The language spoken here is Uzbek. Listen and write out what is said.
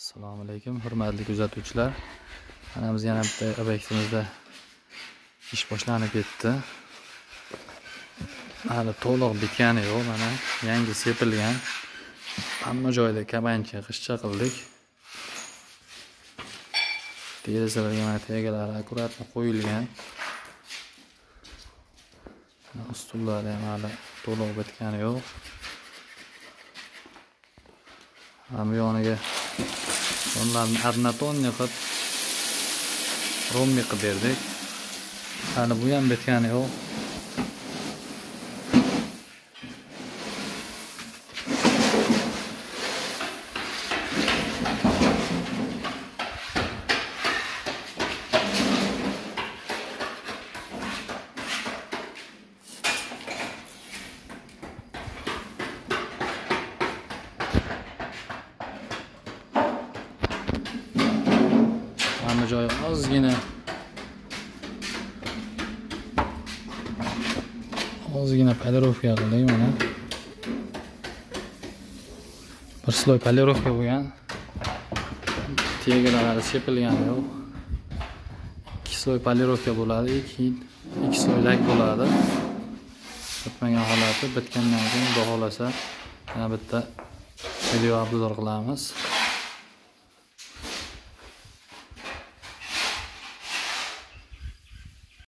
Assalomu alaykum, hurmatli kuzatuvchilar. Mana biz yana bitta obyektimizda ish boshlanib ketdi. Hali to'liq bitgani yo'q, mana yangi sepilgan. Hamma joyda kabancha g'ishcha qildik. Derazalarga mana tegalari akkuratni qo'yilgan. Ustunlar ham hali to'liq bitgani yo'q. Ham yoniga onlarni однотонный qilib rombi qilib berdik. Hali bu ham bitgani yo'q. Hamma joyi ozgina polirovka qildik mana. Bir sloy polirovka bo'lgan. Tegalari sepilgani yo'q. 2 sloy polirovka bo'ladi, 2 sloylak bo'ladi. Bitmagan holati bitgandan keyin xudo xolasa yana bitta video obzor qilamiz.